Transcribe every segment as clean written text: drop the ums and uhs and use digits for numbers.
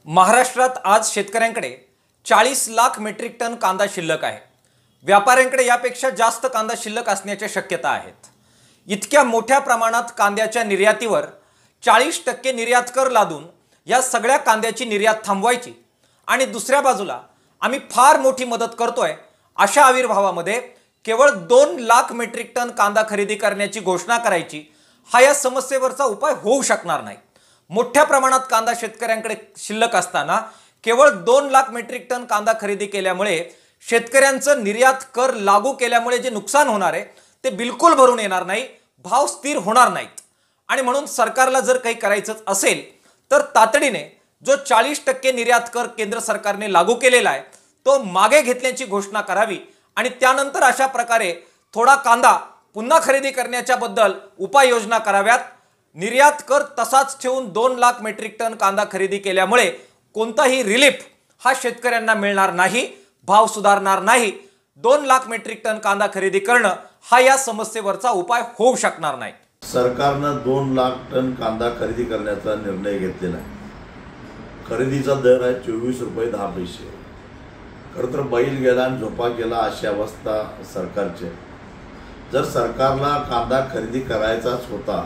महाराष्ट्रात आज शेतकऱ्यांकडे 40 लाख मेट्रिक टन कांदा शिल्लक आहे। व्यापाऱ्यांकडे यापेक्षा जास्त कांदा शिल्लक असण्याच्या शक्यता आहेत। इतक्या मोठ्या प्रमाणात कांद्याच्या निर्यातीवर 40% निर्यात कर लादून या सगळ्या कांद्याची निर्यात थांबवायची आणि दुसऱ्या बाजूला आम्ही फार मोठी मदत करतोय अशा आविर्भावामध्ये केवळ 2 लाख मेट्रिक टन कांदा खरेदी करण्याची घोषणा करायची हा या समस्येवरचा उपाय होऊ शकणार नाही। मोठ्या प्रमाणात कांदा शेतकऱ्यांकडे शिल्लक असताना केवळ 2 लाख मेट्रिक टन कांदा खरेदी केल्यामुळे शेतकऱ्यांचं निर्यात कर लागू केल्यामुळे जे नुकसान होणार आहे ते बिलकुल भरून येणार नाही, भाव स्थिर होणार नाहीत। आणि म्हणून सरकारला जर काही करायचं असेल तर तातडीने जो 40% निर्यात कर केंद्र सरकारने लागू केलेला आहे तो मागे घेतल्याची घोषणा करावी आणि त्यानंतर अशा प्रकारे थोडा कांदा पुन्हा खरेदी करण्याच्या बद्दल उपाययोजना कराव्यात। निर्यात कर तसाच ठेवून 2 लाख मेट्रिक टन कांदा खरेदी केल्यामुळे कोणताही रिलीफ हा शेतकऱ्यांना मिळणार नाही, भाव सुधारणार नाही। 2 लाख मेट्रिक टन कांदा खरेदी करणं हा या समस्येवरचा उपाय होऊ शकणार नाही। सरकारनं 2 लाख टन कांदा खरेदी करण्याचा निर्णय घेतलेला आहे। खरेदीचा दर आहे 24 रुपये 10 पैसे। खरं तर बैल गेला आणि झोपा गेला अशी अवस्था सरकारची। जर सरकारला कांदा खरेदी करायचाच होता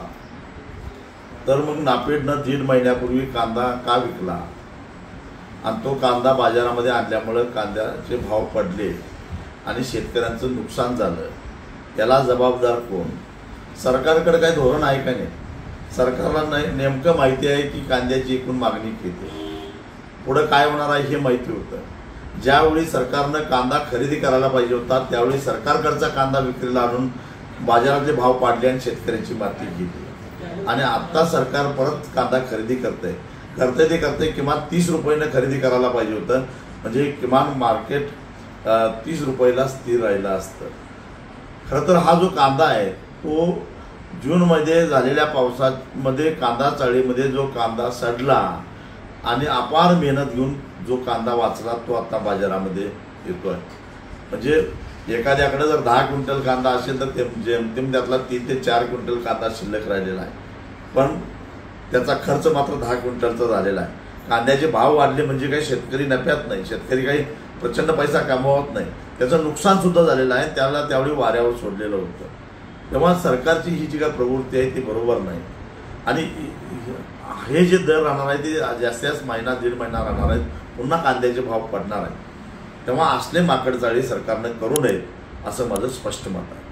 तर मग नापेडनं 1.5 महिन्यापूर्वी कांदा का विकला आणि तो कांदा बाजारामध्ये आणल्यामुळे कांद्याचे भाव पडले आणि शेतकऱ्यांचं नुकसान झालं, याला जबाबदार कोण? सरकारकडे काही धोरण आहे का नाही? सरकारला नेमकं माहिती आहे की कांद्याची एकूण मागणी किती, पुढं काय होणार आहे हे माहिती होतं। ज्यावेळी सरकारनं कांदा खरेदी करायला पाहिजे होता त्यावेळी सरकारकडचा कांदा विक्रीला आणून बाजारातले भाव पाडले आणि शेतकऱ्यांची माती गेली आणि आता सरकार परत कांदा खरेदी करते किमान 30 रुपयाने खरेदी करायला पाहिजे होतं, म्हणजे किमान मार्केट 30 रुपयाला स्थिर राहिलं असतं। खरं तर हा जो कांदा आहे तो जूनमध्ये झालेल्या पावसामध्ये कांदा चाळीमध्ये जो कांदा सडला आणि अपार मेहनत घेऊन जो कांदा वाचला तो आता बाजारामध्ये येतोय। म्हणजे एखाद्याकडे जर 10 क्विंटल कांदा असेल तर जेमतेम त्यातला 3 ते 4 क्विंटल कांदा शिल्लक राहिलेला आहे, पण त्याचा खर्च मात्र 10 क्विंटलचा झालेला आहे। कांद्याचे भाव वाढले म्हणजे काही शेतकरी नफ्यात नाही, शेतकरी काही प्रचंड पैसा कमावत नाही, त्याचं नुकसान सुद्धा झालेलं आहे, त्याला त्यावेळी वाऱ्यावर सोडलेलं होतं। तेव्हा सरकारची ही जी काय प्रवृत्ती आहे ती बरोबर नाही आणि हे जे दर राहणार आहे ते जास्त महिना 1.5 महिना राहणार आहेत, पुन्हा कांद्याचे भाव पडणार आहेत। तेव्हा असले माकडचाळी सरकारनं करू नये असं माझं स्पष्ट मत आहे।